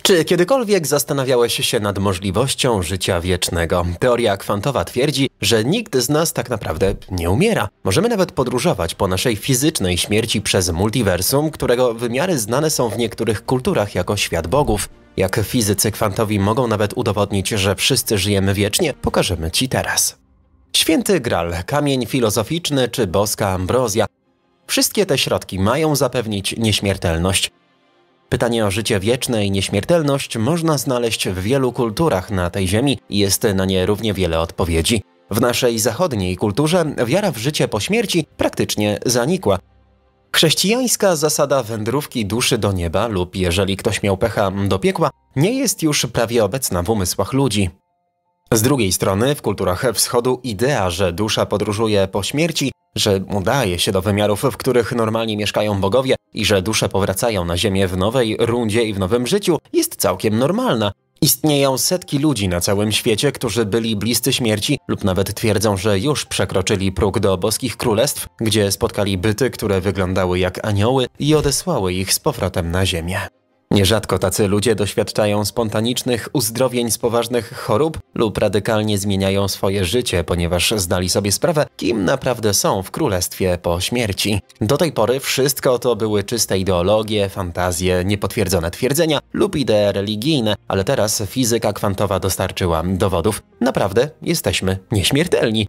Czy kiedykolwiek zastanawiałeś się nad możliwością życia wiecznego? Teoria kwantowa twierdzi, że nikt z nas tak naprawdę nie umiera. Możemy nawet podróżować po naszej fizycznej śmierci przez multiversum, którego wymiary znane są w niektórych kulturach jako świat bogów. Jak fizycy kwantowi mogą nawet udowodnić, że wszyscy żyjemy wiecznie, pokażemy Ci teraz. Święty Gral, kamień filozoficzny czy boska ambrozja. Wszystkie te środki mają zapewnić nieśmiertelność. Pytanie o życie wieczne i nieśmiertelność można znaleźć w wielu kulturach na tej ziemi i jest na nie równie wiele odpowiedzi. W naszej zachodniej kulturze wiara w życie po śmierci praktycznie zanikła. Chrześcijańska zasada wędrówki duszy do nieba lub, jeżeli ktoś miał pecha, do piekła, nie jest już prawie obecna w umysłach ludzi. Z drugiej strony w kulturach wschodu idea, że dusza podróżuje po śmierci, że udaje się do wymiarów, w których normalnie mieszkają bogowie i że dusze powracają na ziemię w nowej rundzie i w nowym życiu, jest całkiem normalna. Istnieją setki ludzi na całym świecie, którzy byli bliscy śmierci lub nawet twierdzą, że już przekroczyli próg do boskich królestw, gdzie spotkali byty, które wyglądały jak anioły i odesłały ich z powrotem na ziemię. Nierzadko tacy ludzie doświadczają spontanicznych uzdrowień z poważnych chorób lub radykalnie zmieniają swoje życie, ponieważ zdali sobie sprawę, kim naprawdę są w królestwie po śmierci. Do tej pory wszystko to były czyste ideologie, fantazje, niepotwierdzone twierdzenia lub idee religijne, ale teraz fizyka kwantowa dostarczyła dowodów. Naprawdę jesteśmy nieśmiertelni.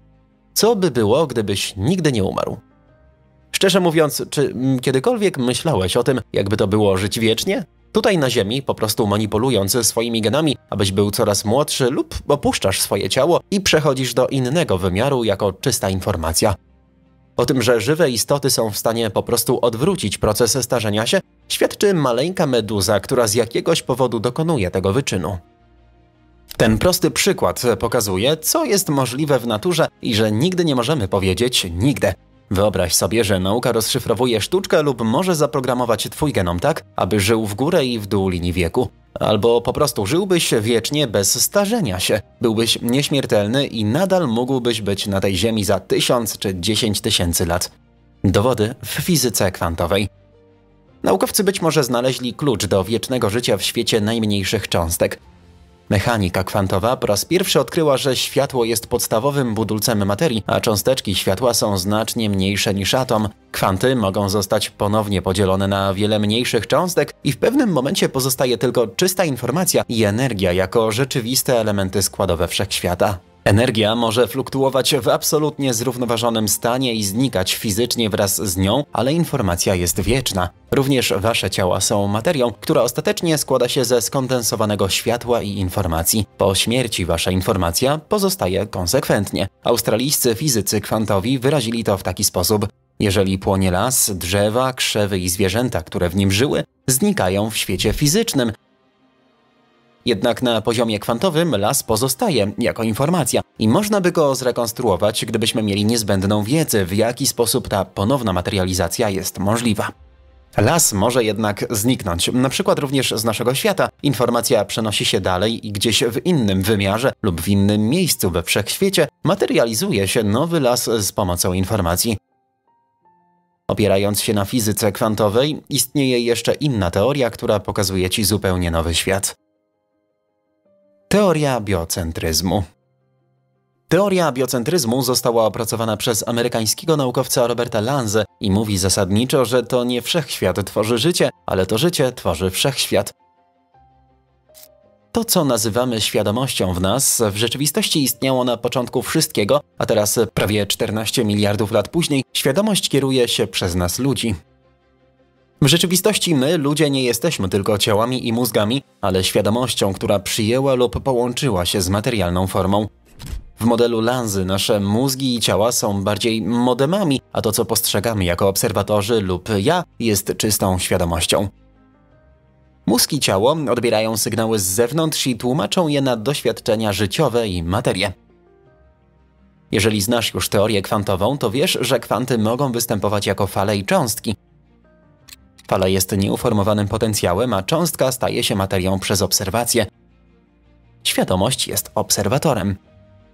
Co by było, gdybyś nigdy nie umarł? Szczerze mówiąc, czy kiedykolwiek myślałeś o tym, jakby to było żyć wiecznie? Tutaj na Ziemi, po prostu manipulując swoimi genami, abyś był coraz młodszy lub opuszczasz swoje ciało i przechodzisz do innego wymiaru jako czysta informacja. O tym, że żywe istoty są w stanie po prostu odwrócić proces starzenia się, świadczy maleńka meduza, która z jakiegoś powodu dokonuje tego wyczynu. Ten prosty przykład pokazuje, co jest możliwe w naturze i że nigdy nie możemy powiedzieć nigdy. Wyobraź sobie, że nauka rozszyfrowuje sztuczkę lub może zaprogramować twój genom tak, aby żył w górę i w dół linii wieku. Albo po prostu żyłbyś wiecznie bez starzenia się. Byłbyś nieśmiertelny i nadal mógłbyś być na tej ziemi za 1000 czy 10 000 lat. Dowody w fizyce kwantowej. Naukowcy być może znaleźli klucz do wiecznego życia w świecie najmniejszych cząstek. Mechanika kwantowa po raz pierwszy odkryła, że światło jest podstawowym budulcem materii, a cząsteczki światła są znacznie mniejsze niż atom. Kwanty mogą zostać ponownie podzielone na wiele mniejszych cząstek i w pewnym momencie pozostaje tylko czysta informacja i energia jako rzeczywiste elementy składowe wszechświata. Energia może fluktuować w absolutnie zrównoważonym stanie i znikać fizycznie wraz z nią, ale informacja jest wieczna. Również wasze ciała są materią, która ostatecznie składa się ze skondensowanego światła i informacji. Po śmierci wasza informacja pozostaje konsekwentnie. Australijscy fizycy kwantowi wyrazili to w taki sposób. Jeżeli płonie las, drzewa, krzewy i zwierzęta, które w nim żyły, znikają w świecie fizycznym. Jednak na poziomie kwantowym las pozostaje jako informacja i można by go zrekonstruować, gdybyśmy mieli niezbędną wiedzę, w jaki sposób ta ponowna materializacja jest możliwa. Las może jednak zniknąć, na przykład również z naszego świata. Informacja przenosi się dalej i gdzieś w innym wymiarze lub w innym miejscu we wszechświecie materializuje się nowy las z pomocą informacji. Opierając się na fizyce kwantowej, istnieje jeszcze inna teoria, która pokazuje Ci zupełnie nowy świat. Teoria biocentryzmu. Teoria biocentryzmu została opracowana przez amerykańskiego naukowca Roberta Lanze i mówi zasadniczo, że to nie wszechświat tworzy życie, ale to życie tworzy wszechświat. To, co nazywamy świadomością w nas, w rzeczywistości istniało na początku wszystkiego, a teraz, prawie 14 miliardów lat później, świadomość kieruje się przez nas ludzi. W rzeczywistości my, ludzie, nie jesteśmy tylko ciałami i mózgami, ale świadomością, która przyjęła lub połączyła się z materialną formą. W modelu Lanzy nasze mózgi i ciała są bardziej modemami, a to, co postrzegamy jako obserwatorzy lub ja, jest czystą świadomością. Mózg i ciało odbierają sygnały z zewnątrz i tłumaczą je na doświadczenia życiowe i materię. Jeżeli znasz już teorię kwantową, to wiesz, że kwanty mogą występować jako fale i cząstki. Fala jest nieuformowanym potencjałem, a cząstka staje się materią przez obserwację. Świadomość jest obserwatorem.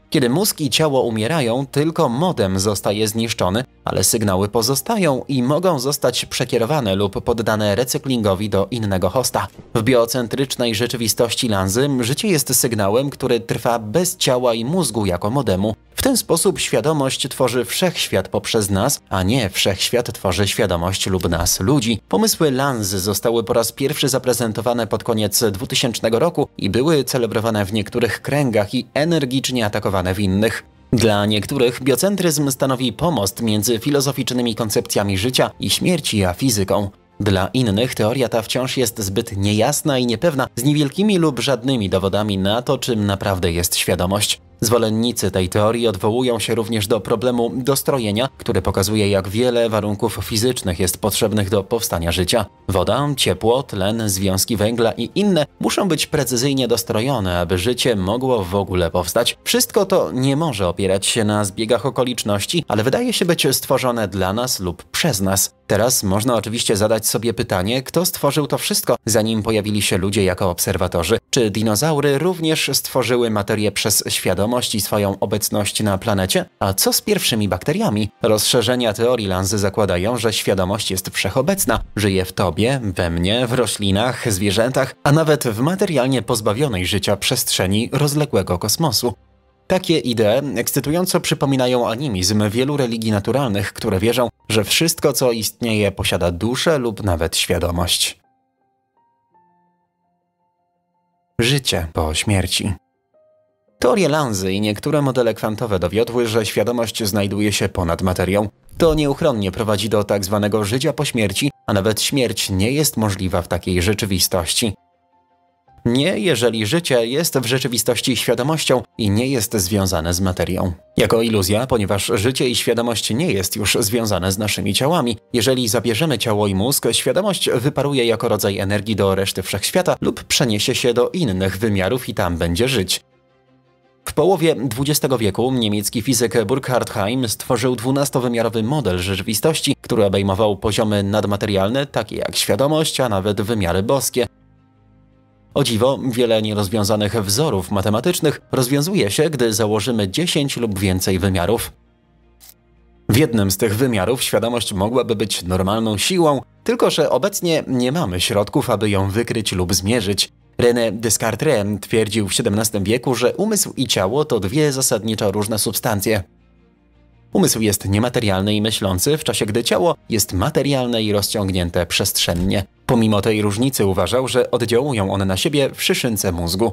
Kiedy mózg i ciało umierają, tylko modem zostaje zniszczony, ale sygnały pozostają i mogą zostać przekierowane lub poddane recyklingowi do innego hosta. W biocentrycznej rzeczywistości Lanzy życie jest sygnałem, który trwa bez ciała i mózgu jako modemu. W ten sposób świadomość tworzy wszechświat poprzez nas, a nie wszechświat tworzy świadomość lub nas, ludzi. Pomysły Lanzy zostały po raz pierwszy zaprezentowane pod koniec 2000 roku i były celebrowane w niektórych kręgach i energicznie atakowane w innych. Dla niektórych biocentryzm stanowi pomost między filozoficznymi koncepcjami życia i śmierci a fizyką. Dla innych teoria ta wciąż jest zbyt niejasna i niepewna, z niewielkimi lub żadnymi dowodami na to, czym naprawdę jest świadomość. Zwolennicy tej teorii odwołują się również do problemu dostrojenia, który pokazuje, jak wiele warunków fizycznych jest potrzebnych do powstania życia. Woda, ciepło, tlen, związki węgla i inne muszą być precyzyjnie dostrojone, aby życie mogło w ogóle powstać. Wszystko to nie może opierać się na zbiegach okoliczności, ale wydaje się być stworzone dla nas lub przez nas. Teraz można oczywiście zadać sobie pytanie, kto stworzył to wszystko, zanim pojawili się ludzie jako obserwatorzy. Czy dinozaury również stworzyły materię przez świadomość i swoją obecność na planecie? A co z pierwszymi bakteriami? Rozszerzenia teorii Lanzy zakładają, że świadomość jest wszechobecna. Żyje w tobie, we mnie, w roślinach, zwierzętach, a nawet w materialnie pozbawionej życia przestrzeni rozległego kosmosu. Takie idee ekscytująco przypominają animizm wielu religii naturalnych, które wierzą, że wszystko, co istnieje, posiada duszę lub nawet świadomość. Życie po śmierci. Teorie Lanzy i niektóre modele kwantowe dowiodły, że świadomość znajduje się ponad materią. To nieuchronnie prowadzi do tzw. życia po śmierci, a nawet śmierć nie jest możliwa w takiej rzeczywistości. Nie, jeżeli życie jest w rzeczywistości świadomością i nie jest związane z materią. Jako iluzja, ponieważ życie i świadomość nie jest już związane z naszymi ciałami. Jeżeli zabierzemy ciało i mózg, świadomość wyparuje jako rodzaj energii do reszty wszechświata lub przeniesie się do innych wymiarów i tam będzie żyć. W połowie XX wieku niemiecki fizyk Burkhard Heim stworzył 12-wymiarowy model rzeczywistości, który obejmował poziomy nadmaterialne, takie jak świadomość, a nawet wymiary boskie. O dziwo, wiele nierozwiązanych wzorów matematycznych rozwiązuje się, gdy założymy 10 lub więcej wymiarów. W jednym z tych wymiarów świadomość mogłaby być normalną siłą, tylko że obecnie nie mamy środków, aby ją wykryć lub zmierzyć. René Descartes twierdził w XVII wieku, że umysł i ciało to dwie zasadniczo różne substancje. Umysł jest niematerialny i myślący, w czasie gdy ciało jest materialne i rozciągnięte przestrzennie. Pomimo tej różnicy uważał, że oddziałują one na siebie w szyszynce mózgu.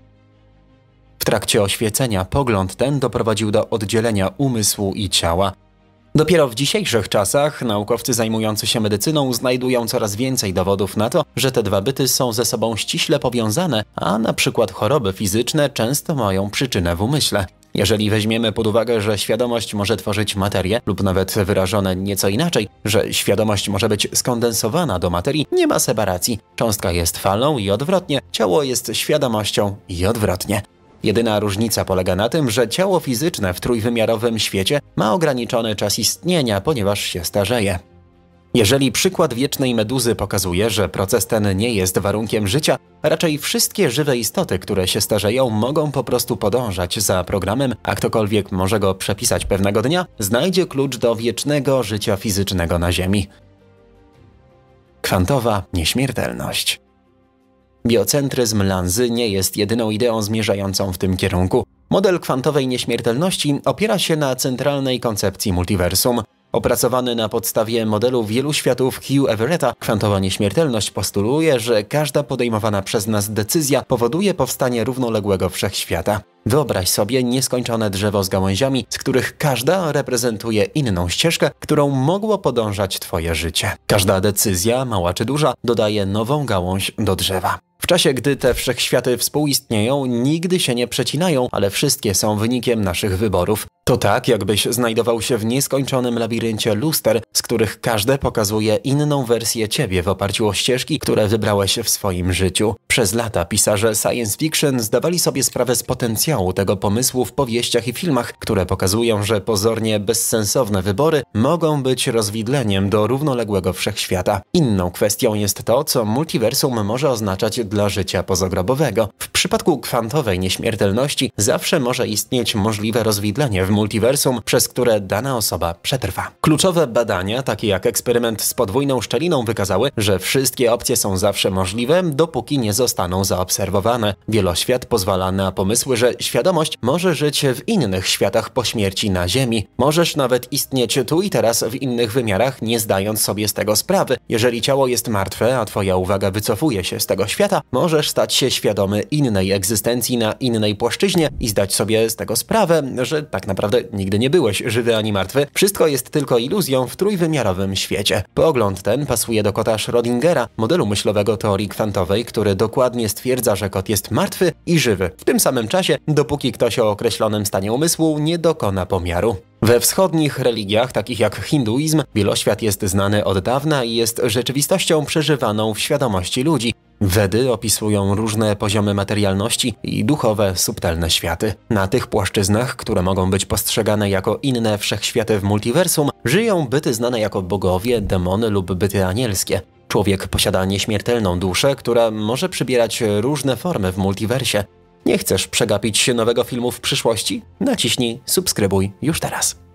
W trakcie oświecenia pogląd ten doprowadził do oddzielenia umysłu i ciała. Dopiero w dzisiejszych czasach naukowcy zajmujący się medycyną znajdują coraz więcej dowodów na to, że te dwa byty są ze sobą ściśle powiązane, a na przykład choroby fizyczne często mają przyczynę w umyśle. Jeżeli weźmiemy pod uwagę, że świadomość może tworzyć materię lub nawet wyrażone nieco inaczej, że świadomość może być skondensowana do materii, nie ma separacji. Cząstka jest falą i odwrotnie, ciało jest świadomością i odwrotnie. Jedyna różnica polega na tym, że ciało fizyczne w trójwymiarowym świecie ma ograniczony czas istnienia, ponieważ się starzeje. Jeżeli przykład wiecznej meduzy pokazuje, że proces ten nie jest warunkiem życia, raczej wszystkie żywe istoty, które się starzeją, mogą po prostu podążać za programem, a ktokolwiek może go przepisać pewnego dnia, znajdzie klucz do wiecznego życia fizycznego na Ziemi. Kwantowa nieśmiertelność. Biocentryzm Lanzy nie jest jedyną ideą zmierzającą w tym kierunku. Model kwantowej nieśmiertelności opiera się na centralnej koncepcji multiversum. Opracowany na podstawie modelu wielu światów Hugh Everetta, kwantowa nieśmiertelność postuluje, że każda podejmowana przez nas decyzja powoduje powstanie równoległego wszechświata. Wyobraź sobie nieskończone drzewo z gałęziami, z których każda reprezentuje inną ścieżkę, którą mogło podążać twoje życie. Każda decyzja, mała czy duża, dodaje nową gałąź do drzewa. W czasie, gdy te wszechświaty współistnieją, nigdy się nie przecinają, ale wszystkie są wynikiem naszych wyborów. To tak, jakbyś znajdował się w nieskończonym labiryncie luster, z których każde pokazuje inną wersję ciebie w oparciu o ścieżki, które wybrałeś w swoim życiu. Przez lata pisarze science fiction zdawali sobie sprawę z potencjału tego pomysłu w powieściach i filmach, które pokazują, że pozornie bezsensowne wybory mogą być rozwidleniem do równoległego wszechświata. Inną kwestią jest to, co multiversum może oznaczać dla życia pozogrobowego. W przypadku kwantowej nieśmiertelności zawsze może istnieć możliwe rozwidlenie w multiversum, przez które dana osoba przetrwa. Kluczowe badania, takie jak eksperyment z podwójną szczeliną, wykazały, że wszystkie opcje są zawsze możliwe, dopóki nie zostaną zaobserwowane. Wieloświat pozwala na pomysły, że świadomość może żyć w innych światach po śmierci na Ziemi. Możesz nawet istnieć tu i teraz w innych wymiarach, nie zdając sobie z tego sprawy. Jeżeli ciało jest martwe, a twoja uwaga wycofuje się z tego świata, możesz stać się świadomy innej egzystencji na innej płaszczyźnie i zdać sobie z tego sprawę, że tak naprawdę nigdy nie byłeś żywy ani martwy. Wszystko jest tylko iluzją w trójwymiarowym świecie. Pogląd ten pasuje do kota Schrödingera, modelu myślowego teorii kwantowej, który dokładnie stwierdza, że kot jest martwy i żywy w tym samym czasie, dopóki ktoś o określonym stanie umysłu nie dokona pomiaru. We wschodnich religiach, takich jak hinduizm, wieloświat jest znany od dawna i jest rzeczywistością przeżywaną w świadomości ludzi. Wedy opisują różne poziomy materialności i duchowe, subtelne światy. Na tych płaszczyznach, które mogą być postrzegane jako inne wszechświaty w multiversum, żyją byty znane jako bogowie, demony lub byty anielskie. Człowiek posiada nieśmiertelną duszę, która może przybierać różne formy w multiversie. Nie chcesz przegapić nowego filmu w przyszłości? Naciśnij subskrybuj już teraz.